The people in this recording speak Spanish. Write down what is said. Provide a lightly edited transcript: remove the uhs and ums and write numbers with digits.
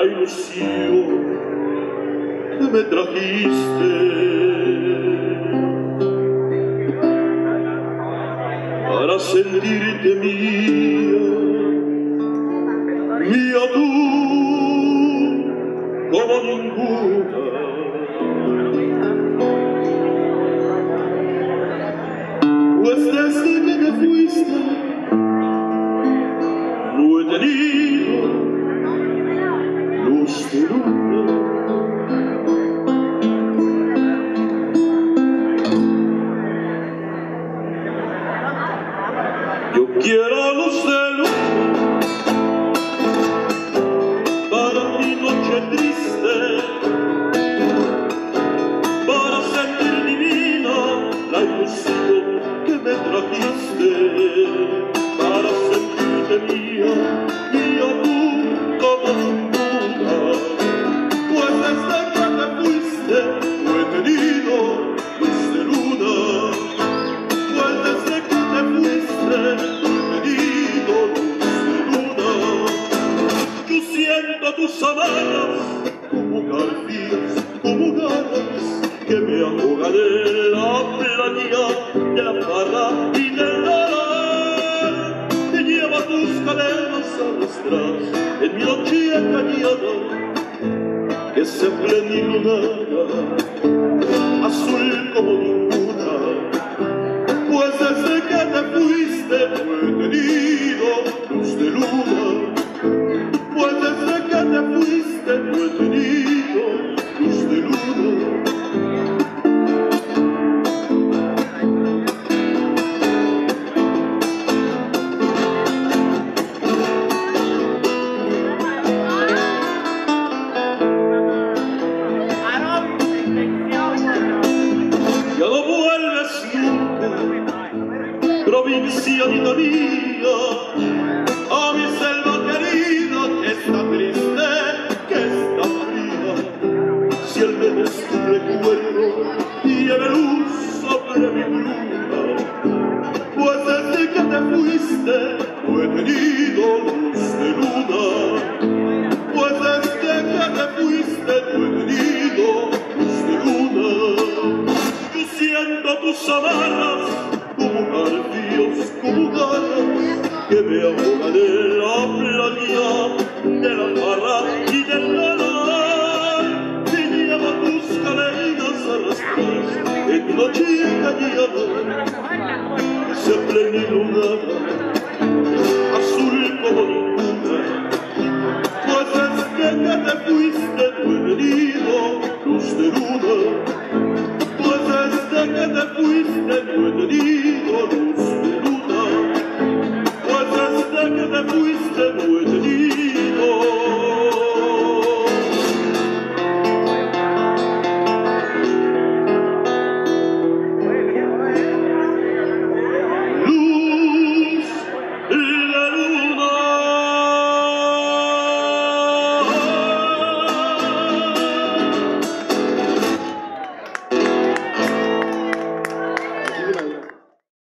la ilusión que me trajiste para sentirte mía, mía tú como ninguna. Pues desde que te fuiste no he tenido luz de luna. Yo quiero luz de luna para mi noche triste, para sentir divina la ilusión que me trajiste, para sentirte mía, mía tú como ninguna. Pues desde que te fuiste no he tenido luz de luna. Pues desde que te fuiste no he tenido luz de luna. Yo siento tus amarras como garfías, como garras que me ahogan en la playa de la farra y del dolor. Te lleva tus cadenas arrastradas en mi noche cañada, que se plenilunada, azul como ninguna. Pues desde que te fuiste no he tenido luz de luna. Pues desde que te fuiste no he tenido luz de luna. Ya no vuelves nunca, provincianita mía, a mi selva querida que está triste, que está fría. Si al menos tu recuerdo